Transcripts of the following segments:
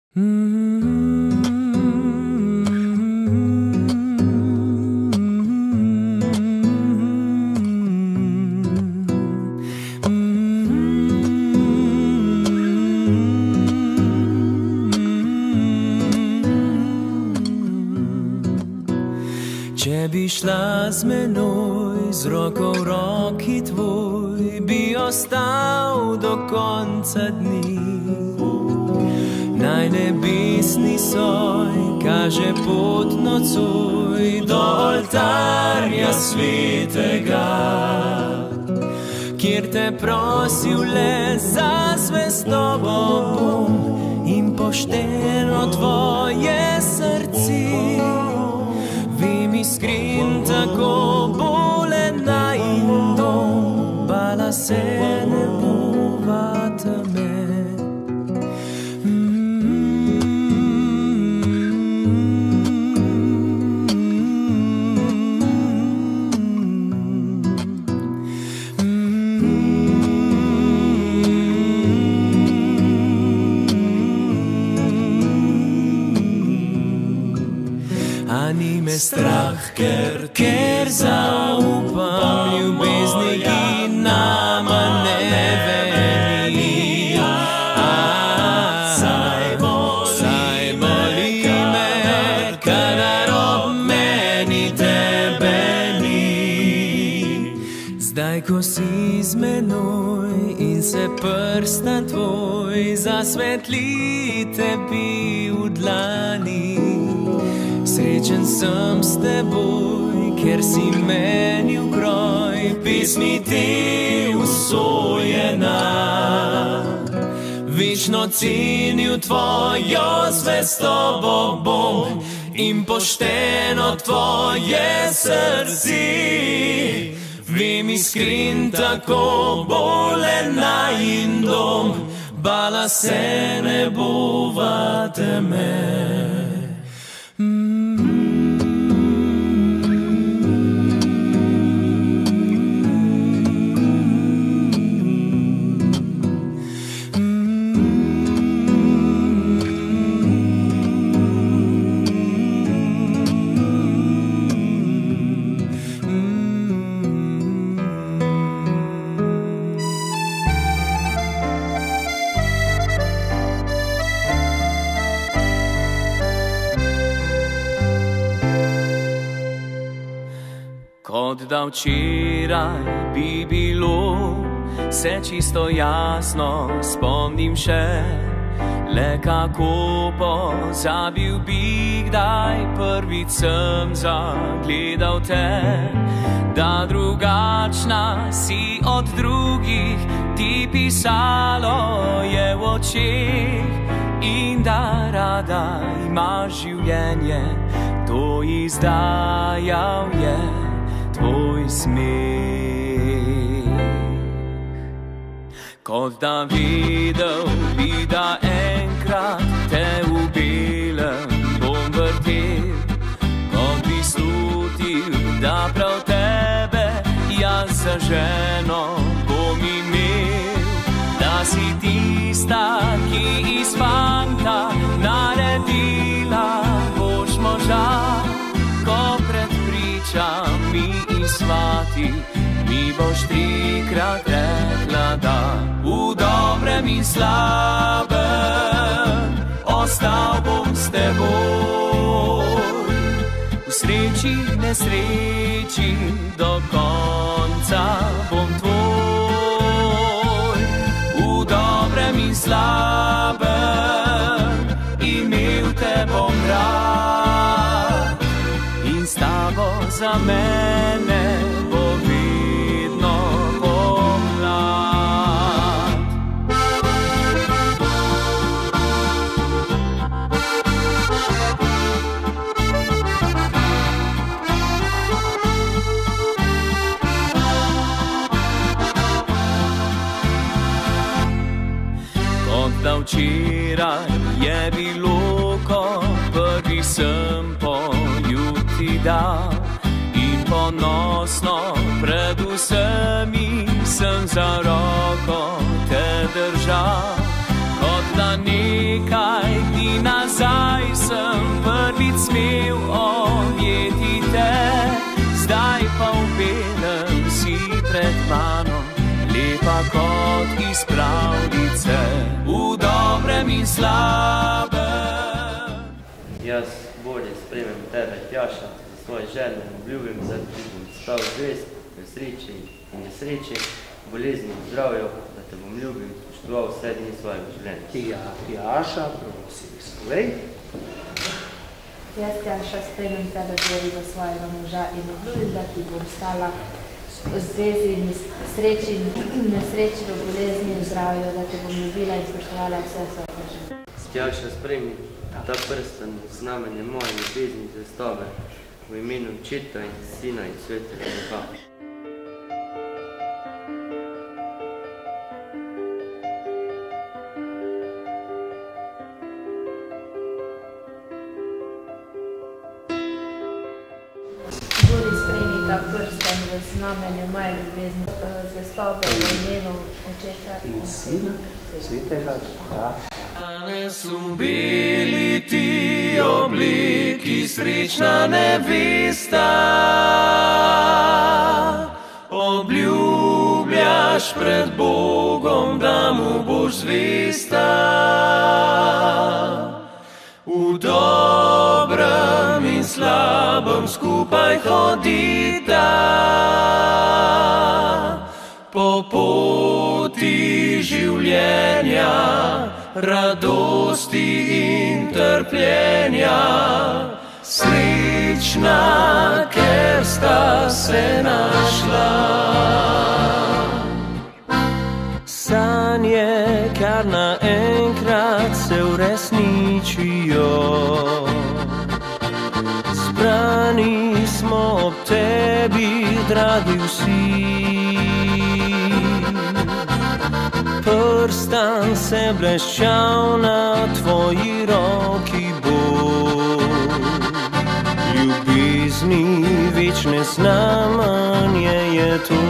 Če bi šla z menoj, z roko v roki tvoj, bi ostal do konca dni. Naj nebesni soj kaže pot nocoj do oltarja svetega, kjer te prosil le za zvestobo bom in pošteno tvoje srce. Iskren tako bolena in dom, bala se ne bova teme. Ani me strah, ker zaupam ljubezni, ki nama ne veni. Saj moli me, kadar ob meni tebe ni. Zdaj, ko si z menoj in se prstan tvoj zasvetli tebi v dlani, srečen sem s teboj, ker si meni v kroj, pesmi te usojena. Večno cenil tvojo zvestobo bom in pošteno tvoje srce. Vem iskren tako bolena in dom, bala se ne bova teme. Kot da včeraj bi bilo, se čisto jasno spomnim še, le kako pozabil bi, kdaj prvič sem zagledal te. Da drugačna si od drugih, ti pisalo je v očeh, in da rada imaš življenje, to izdajal je tvoj smeh. Kot da videl bi, da enkrat te v belem bom vrtel, kot bi slutil, da prav tebe jaz za ženo bom imel. Da si tista, ki iz fanta naredila boš moža, ko pred pričami in svati mi boš trikrat rekla da. V dobrem in slabem ostal bom s teboj, v sreči, nesreči do konca bom tvoj. V dobrem in slabem imel te bom rad in s tabo za mene bo vedno pomlad. Kot da včeraj je bilo, ko prvi sem poljuti dal, in ponosno pred vsemi sem za roko te držal. Kot da nekaj ti mi slabem. Jaz bolje sprejmem tebe, Tjaša, za svoje želje in obljubim, da ti bom stal zvest v sreči in nesreči, bolezni in zdravju, da te bom ljubil in spoštoval vse dni svojega življenja. Tjaša, prosim, sklej. Jaz, Tjaša, sprejmem tebe, Bori, za svojega moža in obljubim, da ti bom stala v zvezi in sreči in nesreči, v bolezni in zdravju, da te bom ljubila in spoštovala vse svoje življenje. Tjaša, sprejmi ta prsten, znamenje moje ljubezni zvestobe, v imenu Očeta in Sina in Svetega Duha. Bori, sprejmi ta prsten v znamenju moje ljubezni zvestobe, v imenu Očeta in Sina in Svetega Duha. Danes v beli ti obliki srečna nevesta, obljubljaš pred Bogom, da mu boš zvesta. V dobrem in slabem skupaj hodita, po poti življenja, radosti in trpljenja. Srečna, ker sta se našla. Sanje, kar naenkrat se uresničijo, zbrani smo ob tebi, dragi vsi. Prstan se bleščal na tvoji roki bo, ljubezni večne znamenje je to.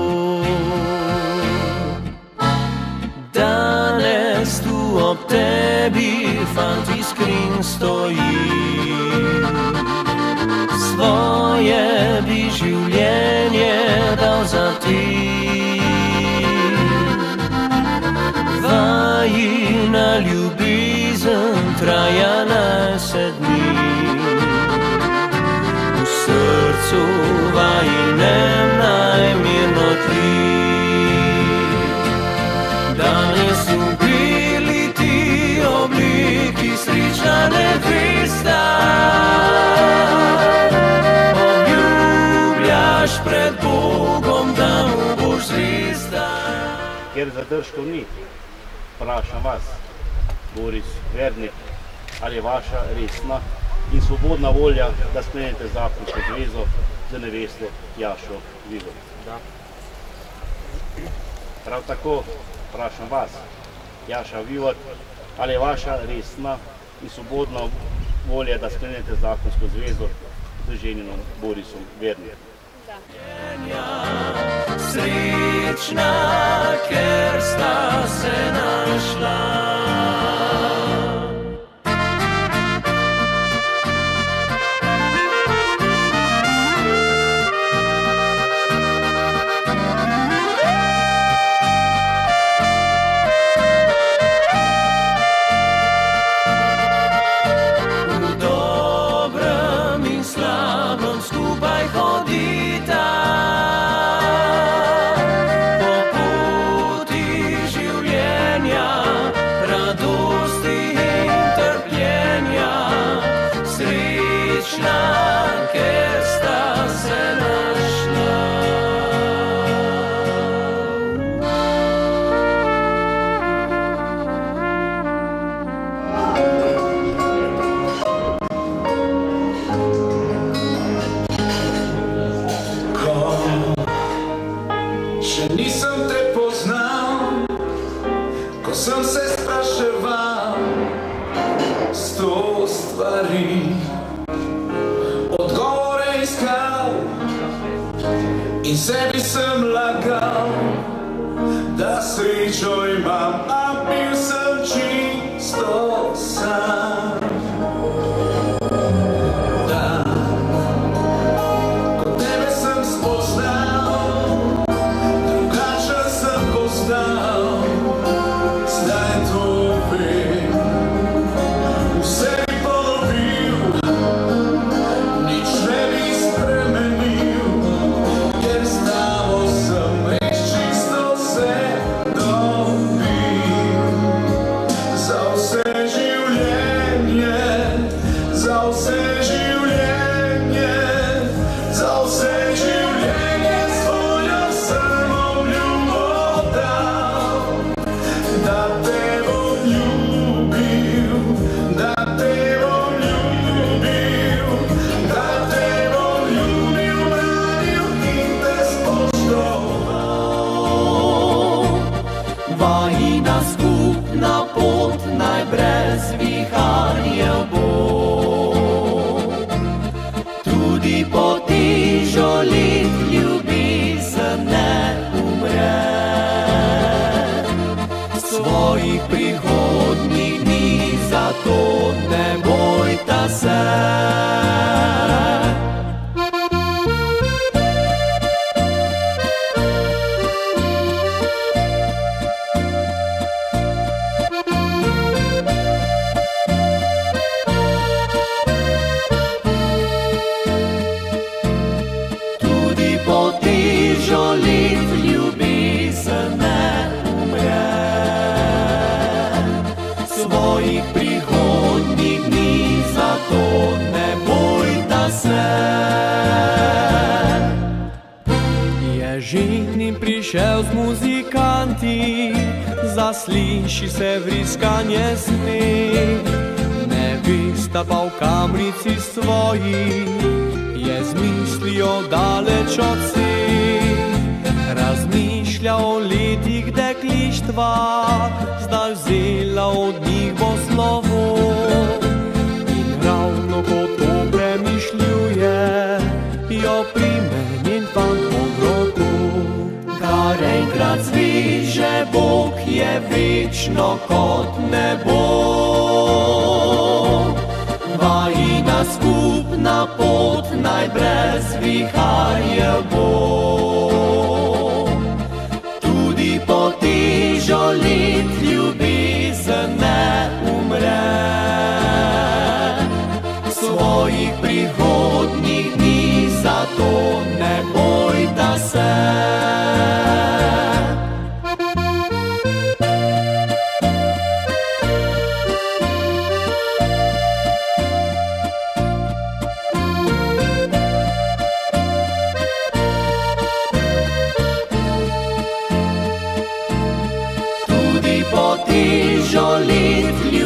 Danes tu ob tebi, fant iskren stoji, svoje bi življenje dal za ti. Vajina ljubezen traja se dni, v srcu vajinem najmirno tli. Danes v beli ti obliki srečna nevesta, obljubljaš pred Bogom, da mu boš zvesta. Ker zadržkov ni, vprašam vas, Boris Vernik, ali je vaša resna in svobodna volja, da sklenete zakonsko zvezo z nevesto Tjašo Vivot? Da. Prav tako vprašam vas, Tjaša Vivot, ali je vaša resna in svobodna volja, da sklenete zakonsko zvezo z ženinom Borisom Vernikom? Srečna, ker sta se našla. V dobrem in slabem skupaj hodita, ker sta se našla. Ko še nisem te poznal, ko sem se spraševal 100 stvari, odgovore iskal in sebi sem lagal, da srečo imam, a bil sem čisto sam. Da, ko tebe sem spoznal, drugačen sem postal, zdaj to vem. sliši se vriskanje sneg. Nevesta pa v kamrici svoji je z mislijo daleč od vseh. Razmišlja o letih deklištva, zdaj vzela od njih bo slovo. In ravno ko to premišljuje, jo prime njen fant pod roko. Kar enkrat zviže Bog je večno kot nebo. Vajina skupna pot naj brez viharjev bo. Tudi po težo let ljubezen ne umre. Svojih prihodnjih dni zato ne bojta se. Tudi po težo let